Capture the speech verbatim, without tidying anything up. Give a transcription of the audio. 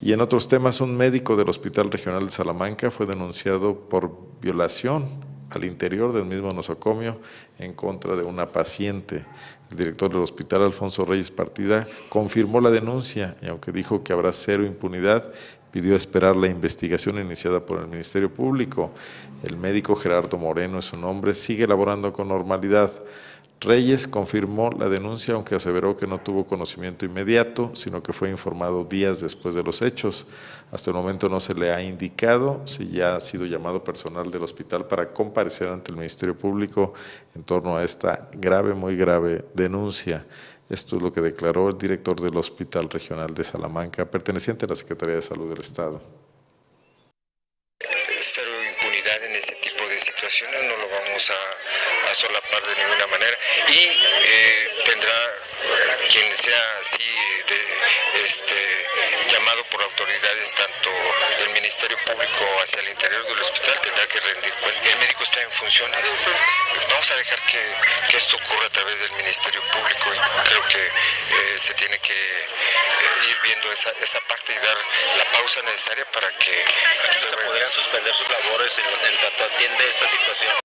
Y en otros temas, un médico del Hospital Regional de Salamanca fue denunciado por violación al interior del mismo nosocomio en contra de una paciente. El director del hospital, Alfonso Reyes Partida, confirmó la denuncia y aunque dijo que habrá cero impunidad, pidió esperar la investigación iniciada por el Ministerio Público. El médico Gerardo Moreno es su nombre, sigue laborando con normalidad. Reyes confirmó la denuncia, aunque aseveró que no tuvo conocimiento inmediato, sino que fue informado días después de los hechos. Hasta el momento no se le ha indicado si ya ha sido llamado personal del hospital para comparecer ante el Ministerio Público en torno a esta grave, muy grave denuncia. Esto es lo que declaró el director del Hospital Regional de Salamanca, perteneciente a la Secretaría de Salud del Estado. Cero impunidad en ese tipo de situaciones, no lo vamos a, a solapar de ninguna manera y eh, tendrá quien sea así de, este, llamado por autoridades tanto del Ministerio Público hacia el interior del hospital tendrá que rendir cuenta. El médico está en funciones, vamos a dejar que, que esto ocurra a través del Ministerio Público y creo que eh, se tiene que eh, ir viendo esa, esa parte y dar la pausa necesaria para que se podrían suspender sus labores en, en tanto atiende esta situación.